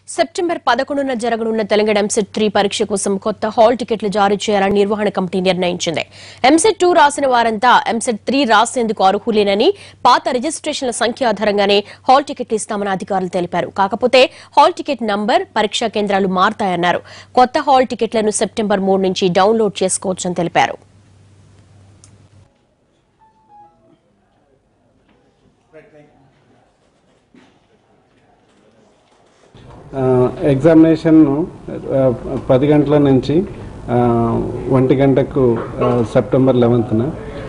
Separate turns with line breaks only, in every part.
September 11న జరగనున్న తెలంగాణ ఎంసెట్ 3 పరీక్ష కోసం కొత్త హాల్ టికెట్లు జారీ చేయాలని నిర్వహణ కమిటీ నిర్ణయించింది. ఎంసెట్ 2 రాసిన వారంతా ఎంసెట్ 3 రాసేందుకు అర్హులేనని, పాత రిజిస్ట్రేషన్ల సంఖ్య ఆధారంగానే హాల్ టికెట్లు ఇస్తామని అధికారులు తెలిపారు. కాకపోతే హాల్ టికెట్ నంబర్, పరీక్షా కేంద్రాలు మారతాయన్నారు. కొత్త హాల్ టికెట్లను సెప్టెంబర్ 3 నుంచి డౌన్లోడ్ చేసుకోవచ్చని తెలిపారు.
ఎగ్జామినేషన్ 10 గంటల నుంచి 1 గంటకు సెప్టెంబర్ 11న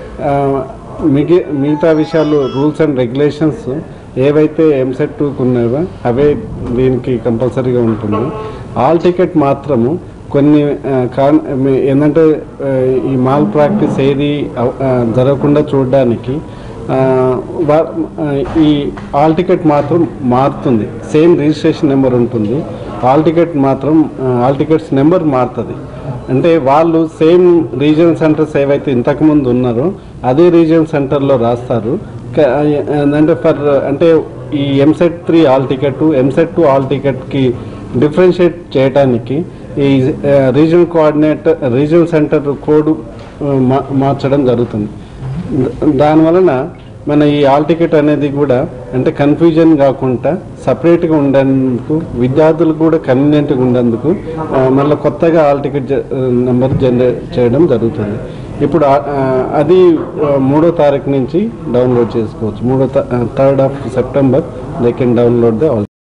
మిగతా విషయాలు రూల్స్ అండ్ రెగ్యులేషన్స్ ఏవైతే ఎంసెట్ 2కు ఉన్నాయో అవే దీనికి కంపల్సరీగా ఉంటుంది. హాల్ టికెట్ మాత్రము కొన్ని ఏంటంటే ఈ మాల్ ప్రాక్టీస్ ఏది జరగకుండా చూడడానికి ఈ హాల్ టికెట్ మాత్రం మారుతుంది. సేమ్ రిజిస్ట్రేషన్ నెంబర్ ఉంటుంది, హాల్ టికెట్ మాత్రం హాల్ టికెట్స్ నెంబర్ మారుతుంది. అంటే వాళ్ళు సేమ్ రీజియనల్ సెంటర్స్ ఏవైతే ఇంతకుముందు ఉన్నారో అదే రీజియనల్ సెంటర్లో రాస్తారు. అంటే ఈ EAMCET 3 hall ticket, EAMCET 2 hall టికెట్కి డిఫరెన్షియేట్ చేయడానికి ఈ రీజియనల్ సెంటర్ కోడ్ మార్చడం జరుగుతుంది. దానివలన మన ఈ హాల్ టికెట్ అనేది కూడా అంటే కన్ఫ్యూజన్ కాకుండా సపరేట్గా ఉండేందుకు, విద్యార్థులు కూడా కన్వీనియంట్గా ఉండేందుకు మళ్ళీ కొత్తగా హాల్ టికెట్ నెంబర్ జనరేట్ చేయడం జరుగుతుంది. ఇప్పుడు అది 3వ తారీఖు నుంచి డౌన్లోడ్ చేసుకోవచ్చు. 3rd of September they can download the